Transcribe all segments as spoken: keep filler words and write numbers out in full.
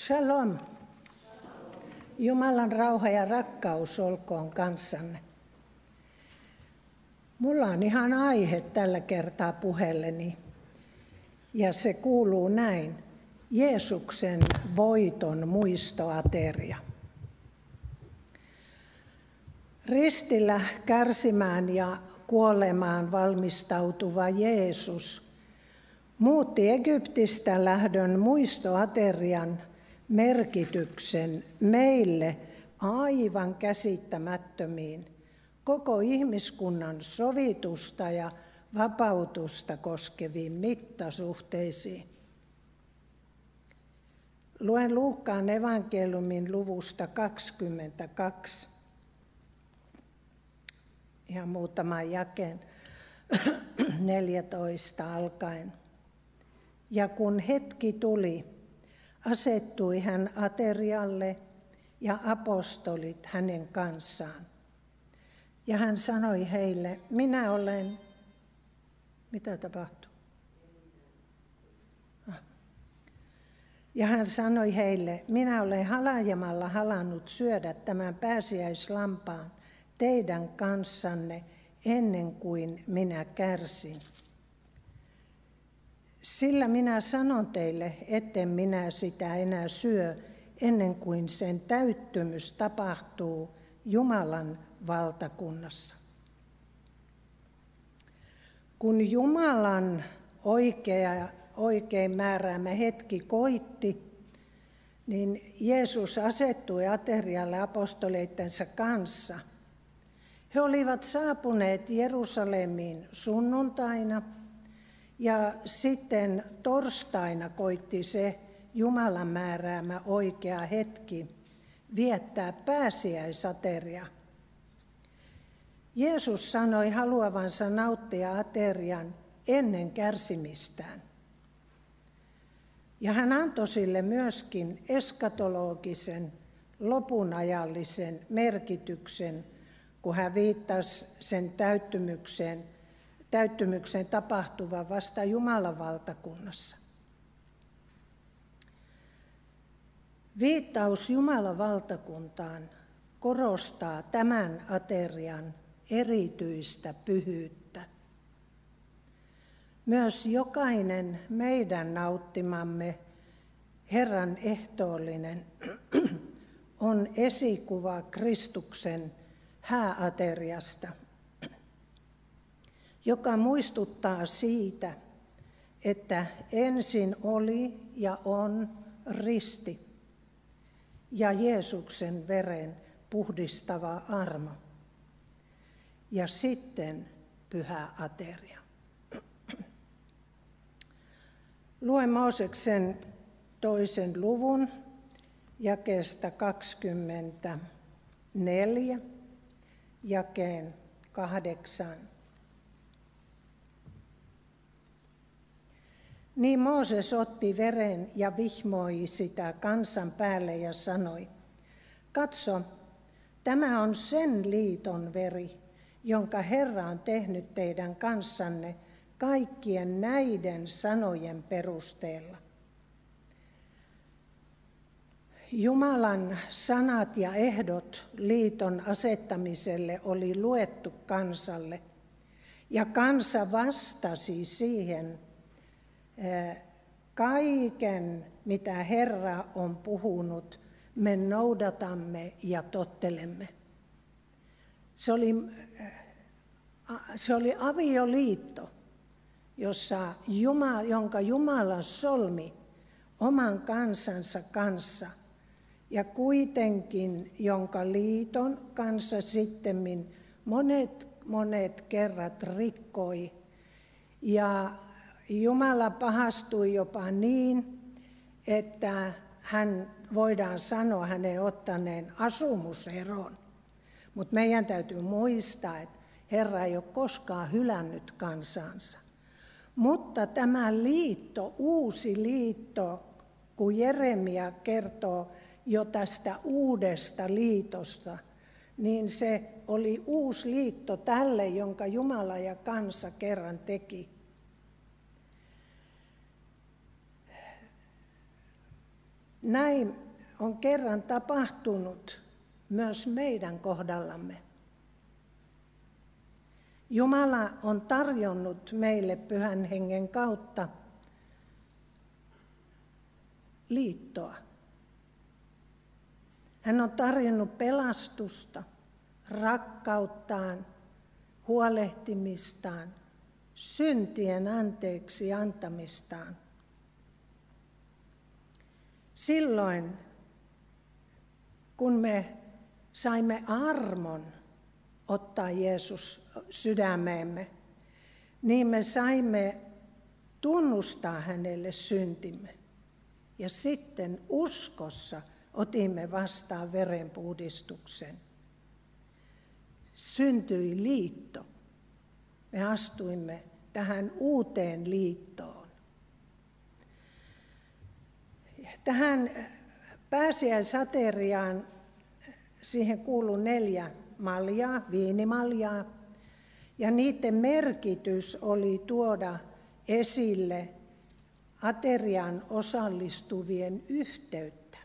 Shalom. Jumalan rauha ja rakkaus olkoon kanssanne. Mulla on ihan aihe tällä kertaa puheelleni, ja se kuuluu näin. Jeesuksen voiton muistoateria. Ristillä kärsimään ja kuolemaan valmistautuva Jeesus muutti Egyptistä lähdön muistoaterian merkityksen meille aivan käsittämättömiin, koko ihmiskunnan sovitusta ja vapautusta koskeviin mittasuhteisiin. Luen Luukkaan evankeliumin luvusta kaksikymmentäkaksi, ihan muutaman jakeen neljätoista alkaen. Ja kun hetki tuli, asettui hän aterialle ja apostolit hänen kanssaan. Ja hän sanoi heille, minä olen, mitä tapahtuu? Ja hän sanoi heille, minä olen halajamalla halannut syödä tämän pääsiäislampaan teidän kanssanne ennen kuin minä kärsin. Sillä minä sanon teille, etten minä sitä enää syö ennen kuin sen täyttymys tapahtuu Jumalan valtakunnassa. Kun Jumalan oikea, oikein määräämä hetki koitti, niin Jeesus asettui aterialle apostoleittensa kanssa. He olivat saapuneet Jerusalemiin sunnuntaina ja sitten torstaina koitti se Jumalan määräämä oikea hetki viettää pääsiäisateria. Jeesus sanoi haluavansa nauttia aterian ennen kärsimistään. Ja hän antoi sille myöskin eskatologisen, lopunajallisen merkityksen, kun hän viittasi sen täyttymykseen, täyttymykseen tapahtuvan vasta Jumalan valtakunnassa. Viittaus Jumalan valtakuntaan korostaa tämän aterian erityistä pyhyyttä. Myös jokainen meidän nauttimamme Herran ehtoollinen on esikuva Kristuksen hääateriasta, joka muistuttaa siitä, että ensin oli ja on risti ja Jeesuksen veren puhdistava armo ja sitten pyhä ateria. Luen Mooseksen toisen luvun jakeesta kaksikymmentäneljä jakeen kahdeksan. Niin Mooses otti veren ja vihmoi sitä kansan päälle ja sanoi, katso, tämä on sen liiton veri, jonka Herra on tehnyt teidän kanssanne kaikkien näiden sanojen perusteella. Jumalan sanat ja ehdot liiton asettamiselle oli luettu kansalle, ja kansa vastasi siihen kaiken, mitä Herra on puhunut, me noudatamme ja tottelemme. Se oli, se oli avioliitto, jossa Jumala, jonka Jumala solmi oman kansansa kanssa, ja kuitenkin jonka liiton kanssa sittemmin monet, monet kerrat rikkoi. Ja Jumala pahastui jopa niin, että hän voidaan sanoa hänen ottaneen asumuseron. Mutta meidän täytyy muistaa, että Herra ei ole koskaan hylännyt kansansa. Mutta tämä liitto, uusi liitto, kun Jeremia kertoo jo tästä uudesta liitosta, niin se oli uusi liitto tälle, jonka Jumala ja kansa kerran teki. Näin on kerran tapahtunut myös meidän kohdallamme. Jumala on tarjonnut meille Pyhän Hengen kautta liittoa. Hän on tarjonnut pelastusta, rakkauttaan, huolehtimistaan, syntien anteeksi antamistaan. Silloin, kun me saimme armon ottaa Jeesus sydämeemme, niin me saimme tunnustaa hänelle syntimme. Ja sitten uskossa otimme vastaan verenpuhdistuksen. Syntyi liitto. Me astuimme tähän uuteen liittoon. Tähän pääsiäisateriaan siihen kuului neljä maljaa, viinimaljaa, ja niiden merkitys oli tuoda esille ateriaan osallistuvien yhteyttä.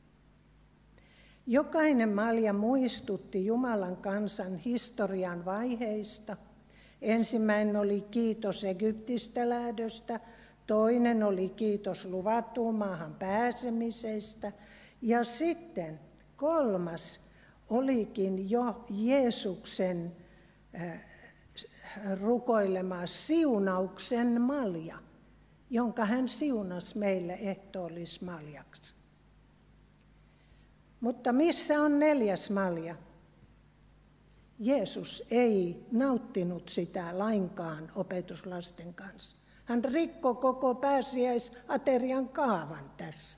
Jokainen malja muistutti Jumalan kansan historian vaiheista. Ensimmäinen oli kiitos Egyptistä lähdöstä, toinen oli kiitos luvattuun maahan pääsemisestä ja sitten kolmas olikin jo Jeesuksen rukoilema siunauksen malja, jonka hän siunasi meille ehtoollismaljaksi. Mutta missä on neljäs malja? Jeesus ei nauttinut sitä lainkaan opetuslasten kanssa. Hän rikkoi koko pääsiäisaterian kaavan tässä.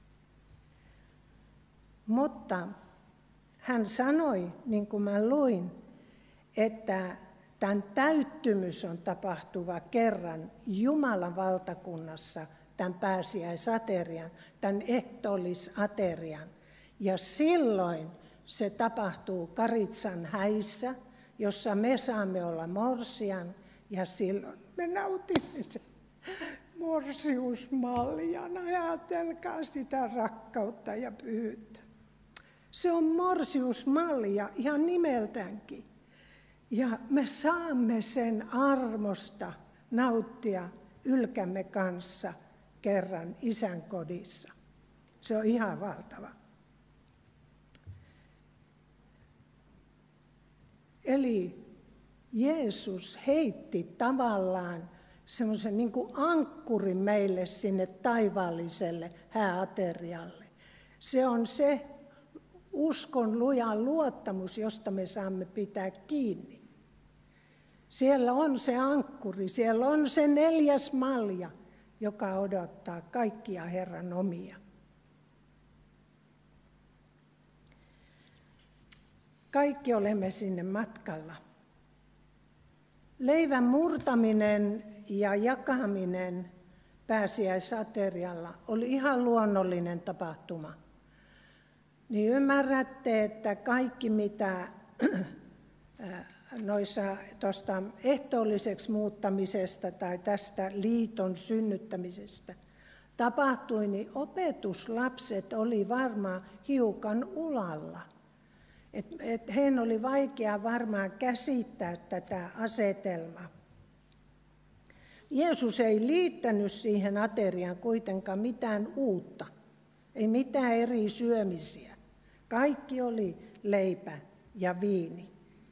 Mutta hän sanoi, niin kuin mä luin, että tämän täyttymys on tapahtuva kerran Jumalan valtakunnassa, tämän pääsiäisaterian, tämän ehtoollisaterian. Ja silloin se tapahtuu Karitsan häissä, jossa me saamme olla morsian, ja silloin me nautimme sen morsiusmaljan. Ajatelkaa sitä rakkautta ja pyhyyttä. Se on morsiusmalja ihan nimeltäänkin. Ja me saamme sen armosta nauttia ylkämme kanssa kerran Isän kodissa. Se on ihan valtava. Eli Jeesus heitti tavallaan semmoisen niin kuin ankkurin meille sinne taivaalliselle hääaterialle. Se on se uskon luja luottamus, josta me saamme pitää kiinni. Siellä on se ankkuri, siellä on se neljäs malja, joka odottaa kaikkia Herran omia. Kaikki olemme sinne matkalla. Leivän murtaminen ja jakaminen pääsiäisaterialla oli ihan luonnollinen tapahtuma. Niin ymmärrätte, että kaikki mitä noissa tuosta ehtoolliseksi muuttamisesta tai tästä liiton synnyttämisestä tapahtui, niin opetuslapset oli varmaan hiukan ulalla. Et, et heidän oli vaikea varmaan käsittää tätä asetelmaa. Jeesus ei liittänyt siihen ateriaan kuitenkaan mitään uutta, ei mitään eri syömisiä. Kaikki oli leipä ja viini.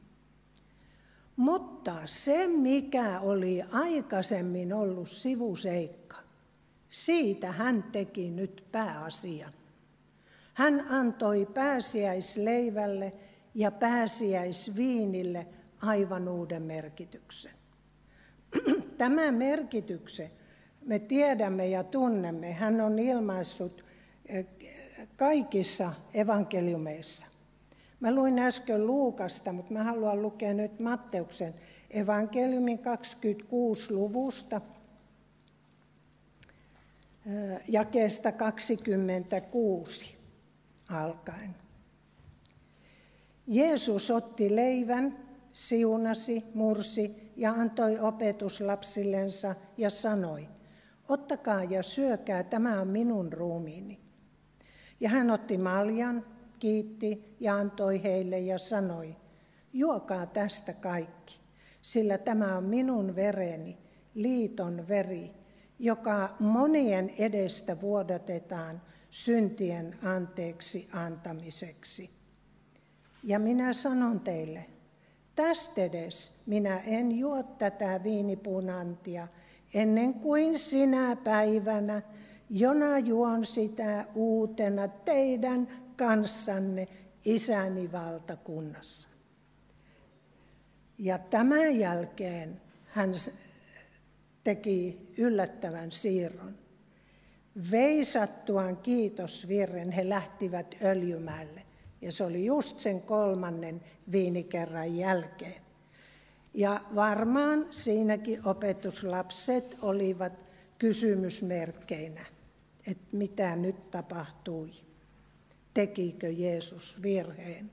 Mutta se, mikä oli aikaisemmin ollut sivuseikka, siitä hän teki nyt pääasian. Hän antoi pääsiäisleivälle ja pääsiäisviinille aivan uuden merkityksen. Tämän merkityksen me tiedämme ja tunnemme. Hän on ilmaissut kaikissa evankeliumeissa. Mä luin äsken Luukasta, mutta mä haluan lukea nyt Matteuksen evankeliumin kaksikymmentäkuusi luvusta, jakeesta kaksikymmentäkuusi alkaen. Jeesus otti leivän, siunasi, mursi ja antoi opetuslapsillensa ja sanoi, ottakaa ja syökää, tämä on minun ruumiini. Ja hän otti maljan, kiitti ja antoi heille ja sanoi, juokaa tästä kaikki, sillä tämä on minun vereni, liiton veri, joka monien edestä vuodatetaan syntien anteeksi antamiseksi. Ja minä sanon teille, tästä edes minä en juo tätä viinipuun antia ennen kuin sinä päivänä, jona juon sitä uutena teidän kanssanne isäni valtakunnassa. Ja tämän jälkeen hän teki yllättävän siirron. Veisattuaan kiitosvirren he lähtivät Öljymäelle. Ja se oli just sen kolmannen viinikerran jälkeen. Ja varmaan siinäkin opetuslapset olivat kysymysmerkkeinä, että mitä nyt tapahtui. Tekikö Jeesus virheen?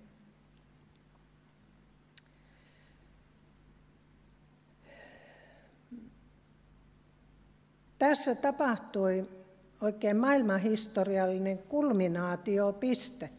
Tässä tapahtui oikein maailmanhistoriallinen kulminaatiopiste.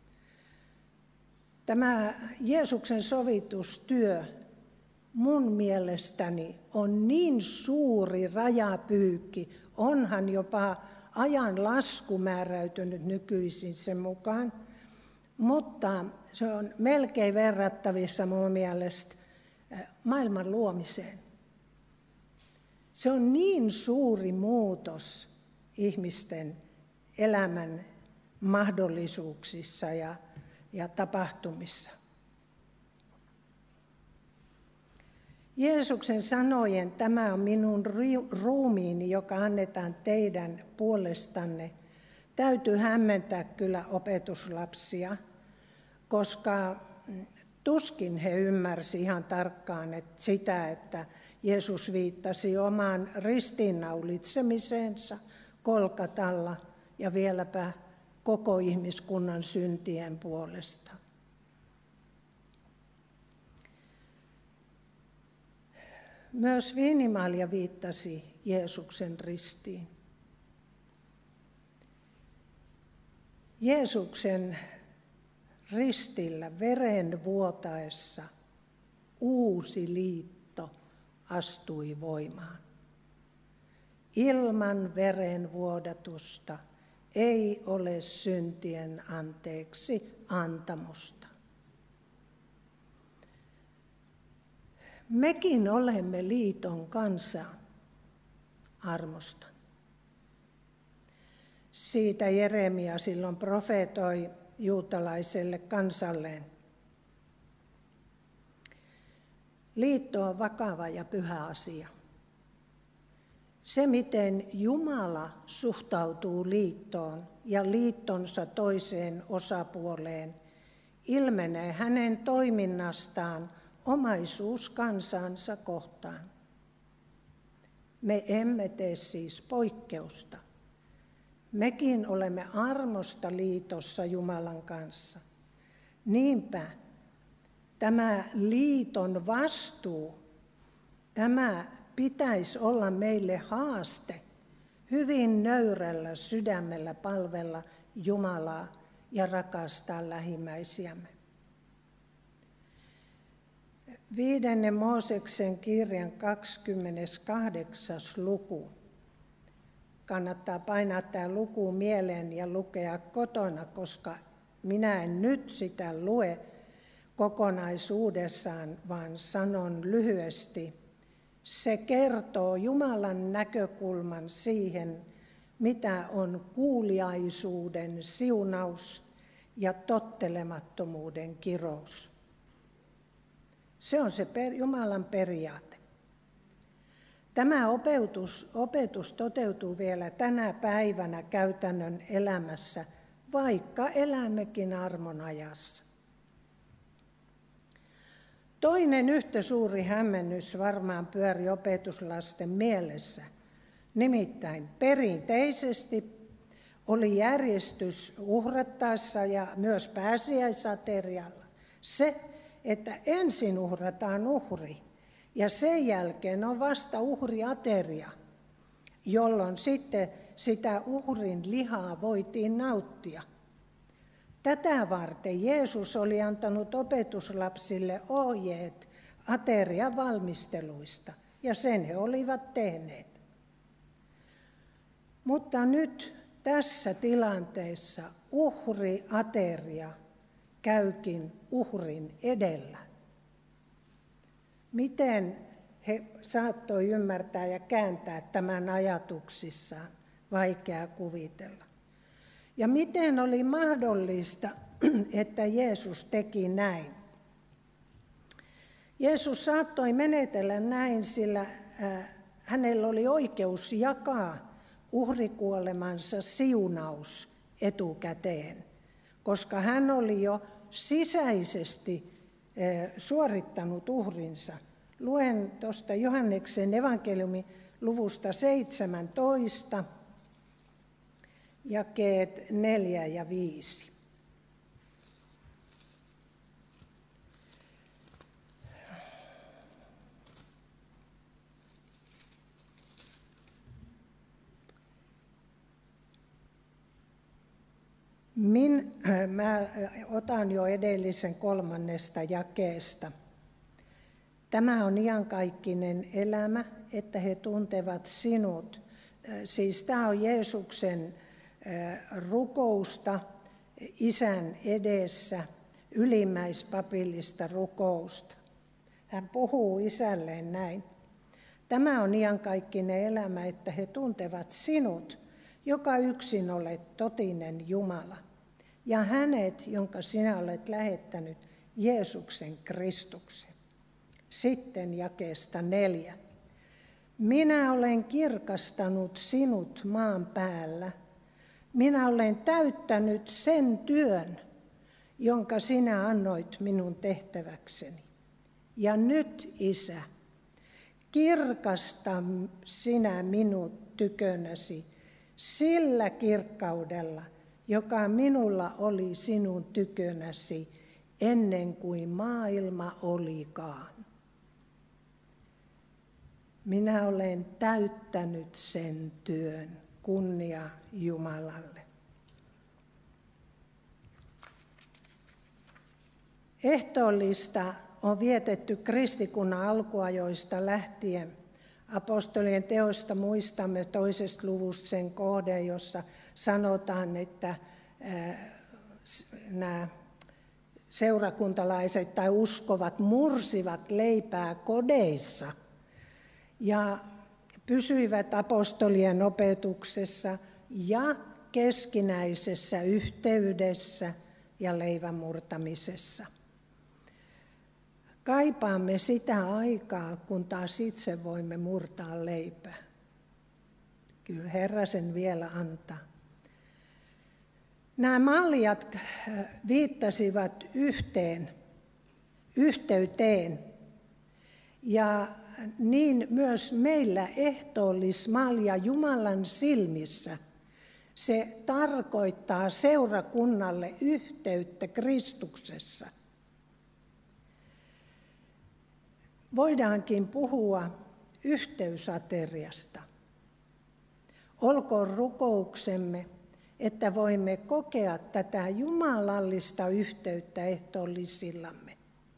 Tämä Jeesuksen sovitustyö mun mielestäni on niin suuri rajapyykki, onhan jopa ajan lasku määräytynyt nykyisin sen mukaan, mutta se on melkein verrattavissa mun mielestä maailman luomiseen. Se on niin suuri muutos ihmisten elämän mahdollisuuksissa ja, ja tapahtumissa. Jeesuksen sanojen, tämä on minun ruumiini, joka annetaan teidän puolestanne, täytyy hämmentää kyllä opetuslapsia, koska tuskin he ymmärsivät ihan tarkkaan että sitä, että Jeesus viittasi omaan ristiinnaulitsemiseensa Kolkatalla ja vieläpä koko ihmiskunnan syntien puolesta. Myös viinimalja viittasi Jeesuksen ristiin. Jeesuksen ristillä veren vuotaessa uusi liitto astui voimaan. Ilman veren vuodatusta ei ole syntien anteeksi antamusta. Mekin olemme liiton kansa armosta. Siitä Jeremia silloin profeetoi juutalaiselle kansalleen. Liitto on vakava ja pyhä asia. Se, miten Jumala suhtautuu liittoon ja liittonsa toiseen osapuoleen, ilmenee hänen toiminnastaan omaisuuskansansa kohtaan. Me emme tee siis poikkeusta. Mekin olemme armosta liitossa Jumalan kanssa. Niinpä tämä liiton vastuu, tämä pitäisi olla meille haaste hyvin nöyrällä sydämellä palvella Jumalaa ja rakastaa lähimmäisiämme. Viidennen Mooseksen kirjan kaksikymmentäkahdeksan luku. Kannattaa painaa tämä luku mieleen ja lukea kotona, koska minä en nyt sitä lue kokonaisuudessaan, vaan sanon lyhyesti. Se kertoo Jumalan näkökulman siihen, mitä on kuuliaisuuden siunaus ja tottelemattomuuden kirous. Se on se Jumalan periaate. Tämä opetus, opetus toteutuu vielä tänä päivänä käytännön elämässä, vaikka elämmekin armon ajassa. Toinen yhtä suuri hämmennys varmaan pyöri opetuslasten mielessä. Nimittäin perinteisesti oli järjestys uhrattaessa ja myös pääsiäisaterialla se, että ensin uhrataan uhri ja sen jälkeen on vasta uhriateria, jolloin sitten sitä uhrin lihaa voitiin nauttia. Tätä varten Jeesus oli antanut opetuslapsille ohjeet aterian valmisteluista, ja sen he olivat tehneet. Mutta nyt tässä tilanteessa uhriateria käykin uhrin edellä. Miten he saattoi ymmärtää ja kääntää tämän ajatuksissaan, vaikea kuvitella. Ja miten oli mahdollista, että Jeesus teki näin? Jeesus saattoi menetellä näin, sillä hänellä oli oikeus jakaa uhrikuolemansa siunaus etukäteen, koska hän oli jo sisäisesti suorittanut uhrinsa. Luen tuosta Johanneksen evankeliumin luvusta seitsemäntoista, jakeet neljä ja viisi. Min, mä otan jo edellisen kolmannesta jakeesta. Tämä on iankaikkinen elämä, että he tuntevat sinut. Siis tämä on Jeesuksen rukousta Isän edessä, ylimmäispapillista rukousta. Hän puhuu Isälleen näin. Tämä on iankaikkinen elämä, että he tuntevat sinut, joka yksin olet totinen Jumala, ja hänet, jonka sinä olet lähettänyt, Jeesuksen Kristuksen. Sitten jakeesta neljä. Minä olen kirkastanut sinut maan päällä. Minä olen täyttänyt sen työn, jonka sinä annoit minun tehtäväkseni. Ja nyt, Isä, kirkasta sinä minut tykönäsi sillä kirkkaudella, joka minulla oli sinun tykönäsi ennen kuin maailma olikaan. Minä olen täyttänyt sen työn, kunnia Jumalalle. Ehtoollista on vietetty kristikunnan alkuajoista lähtien. Apostolien teosta muistamme toisesta luvusta sen kohden, jossa sanotaan, että nämä seurakuntalaiset tai uskovat mursivat leipää kodeissa ja pysyivät apostolien opetuksessa ja keskinäisessä yhteydessä ja leivän murtamisessa. Kaipaamme sitä aikaa, kun taas itse voimme murtaa leipää. Kyllä Herra sen vielä antaa. Nämä malliat viittasivat yhteen, yhteyteen. Ja niin myös meillä ehtoollismalja Jumalan silmissä. Se tarkoittaa seurakunnalle yhteyttä Kristuksessa. Voidaankin puhua yhteysateriasta. Olkoon rukouksemme, että voimme kokea tätä jumalallista yhteyttä ehtoollisillemme.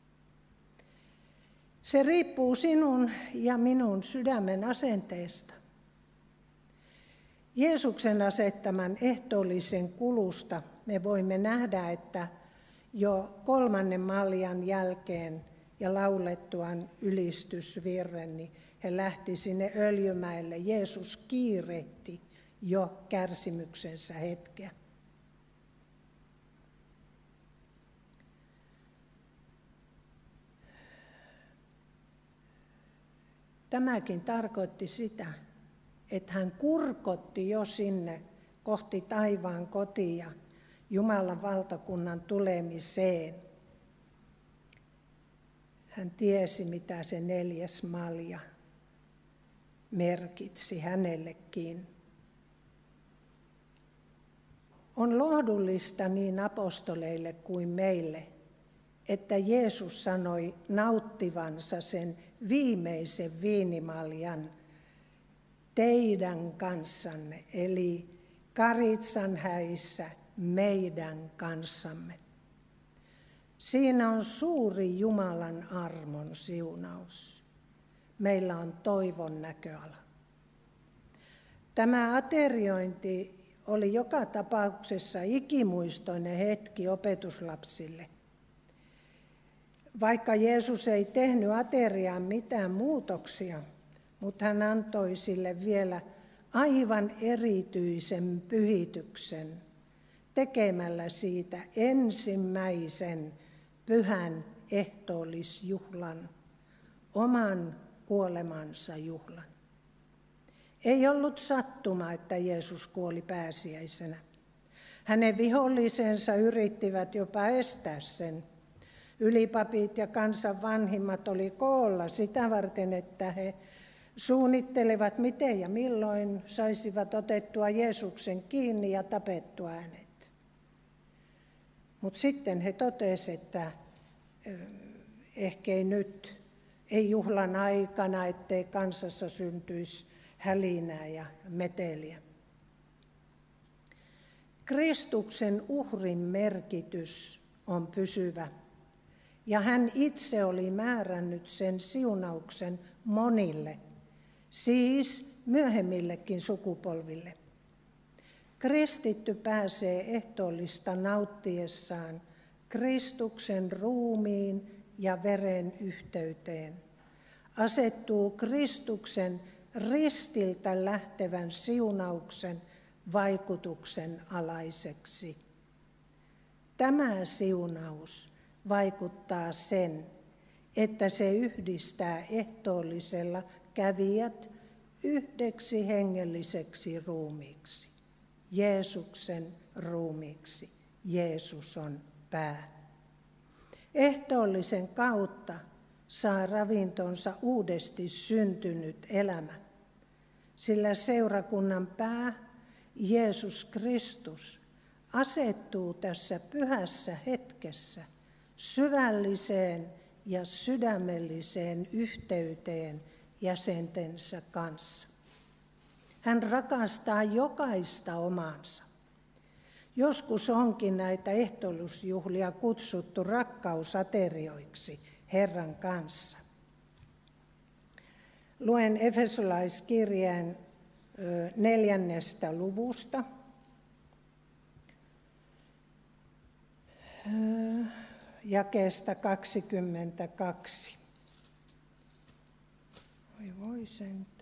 Se riippuu sinun ja minun sydämen asenteesta. Jeesuksen asettaman ehtoollisen kulusta me voimme nähdä, että jo kolmannen maljan jälkeen ja laulettuaan ylistysvirren, niin he lähti sinne Öljymäelle. Jeesus kiirehti jo kärsimyksensä hetkeä. Tämäkin tarkoitti sitä, että hän kurkotti jo sinne kohti taivaan kotia Jumalan valtakunnan tulemiseen. Hän tiesi, mitä se neljäs malja merkitsi hänellekin. On lohdullista niin apostoleille kuin meille, että Jeesus sanoi nauttivansa sen viimeisen viinimaljan teidän kanssanne, eli karitsan häissä meidän kanssamme. Siinä on suuri Jumalan armon siunaus. Meillä on toivon näköala. Tämä ateriointi oli joka tapauksessa ikimuistoinen hetki opetuslapsille. Vaikka Jeesus ei tehnyt ateriaan mitään muutoksia, mutta hän antoi sille vielä aivan erityisen pyhityksen tekemällä siitä ensimmäisen pyhän ehtoollisjuhlan, oman kuolemansa juhlan. Ei ollut sattuma, että Jeesus kuoli pääsiäisenä. Hänen vihollisensa yrittivät jopa estää sen. Ylipapit ja kansan vanhimmat oli koolla sitä varten, että he suunnittelevat, miten ja milloin saisivat otettua Jeesuksen kiinni ja tapettua hänet. Mutta sitten he totesivat, että ehkä ei nyt, ei juhlan aikana, ettei kansassa syntyisi hälinää ja meteliä. Kristuksen uhrin merkitys on pysyvä, ja hän itse oli määrännyt sen siunauksen monille, siis myöhemmillekin sukupolville. Kristitty pääsee ehtoollista nauttiessaan Kristuksen ruumiin ja veren yhteyteen, asettuu Kristuksen ristiltä lähtevän siunauksen vaikutuksen alaiseksi. Tämä siunaus vaikuttaa sen, että se yhdistää ehtoollisella kävijät yhdeksi hengelliseksi ruumiiksi, Jeesuksen ruumiiksi. Jeesus on pää. Ehtoollisen kautta saa ravintonsa uudesti syntynyt elämä, sillä seurakunnan pää, Jeesus Kristus, asettuu tässä pyhässä hetkessä syvälliseen ja sydämelliseen yhteyteen jäsentensä kanssa. Hän rakastaa jokaista omaansa. Joskus onkin näitä ehtoollisjuhlia kutsuttu rakkausaterioiksi Herran kanssa. Luen Efesolaiskirjeen neljännestä luvusta. Jakeesta kaksikymmentäkaksi. Oi voi sentään.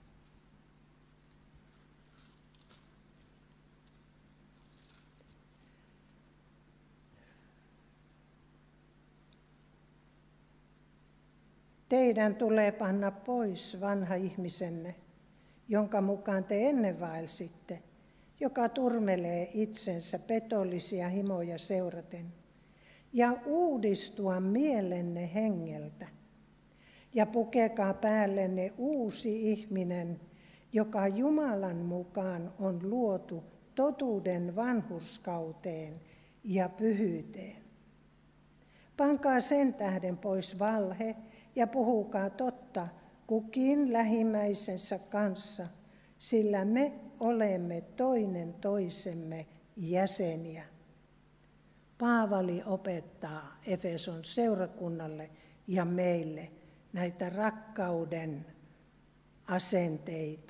Teidän tulee panna pois vanha ihmisenne, jonka mukaan te ennen vaelsitte, joka turmelee itsensä petollisia himoja seuraten, ja uudistua mielenne hengeltä, ja pukekaa päällenne uusi ihminen, joka Jumalan mukaan on luotu totuuden vanhurskauteen ja pyhyyteen. Pankaa sen tähden pois valhe ja puhukaa totta kukin lähimmäisensä kanssa, sillä me olemme toinen toisemme jäseniä. Paavali opettaa Efeson seurakunnalle ja meille näitä rakkauden asenteita.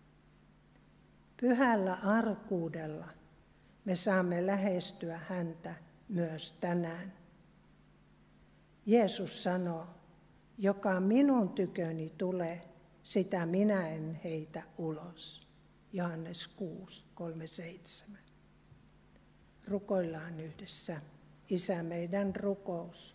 Pyhällä arkuudella me saamme lähestyä häntä myös tänään. Jeesus sanoo, joka minun tyköni tulee, sitä minä en heitä ulos. Johannes kuusi kolme seitsemän. Rukoillaan yhdessä. Isä, meidän rukous.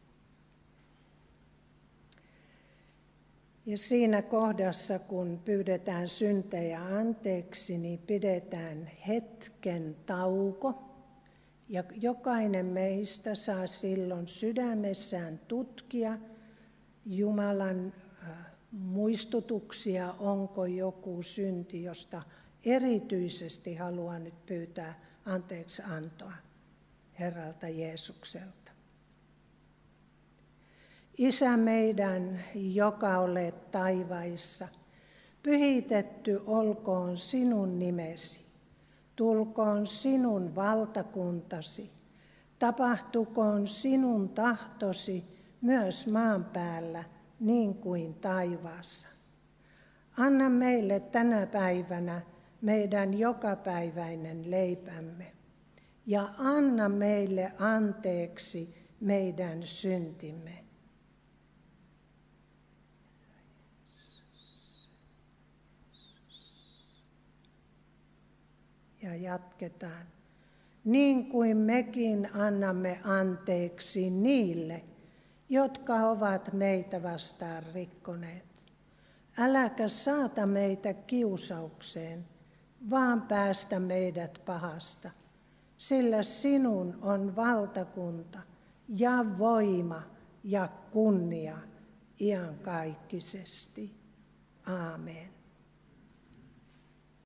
Ja siinä kohdassa, kun pyydetään syntejä anteeksi, niin pidetään hetken tauko. Ja jokainen meistä saa silloin sydämessään tutkia Jumalan muistutuksia, onko joku synti, josta erityisesti haluaa nyt pyytää anteeksi antoa Herralta Jeesukselta. Isä meidän, joka olet taivaissa, pyhitetty olkoon sinun nimesi. Tulkoon sinun valtakuntasi, tapahtukoon sinun tahtosi myös maan päällä niin kuin taivaassa. Anna meille tänä päivänä meidän jokapäiväinen leipämme ja anna meille anteeksi meidän syntimme. Ja jatketaan. Niin kuin mekin annamme anteeksi niille, jotka ovat meitä vastaan rikkoneet. Äläkä saata meitä kiusaukseen, vaan päästä meidät pahasta, sillä sinun on valtakunta ja voima ja kunnia iankaikkisesti. Aamen.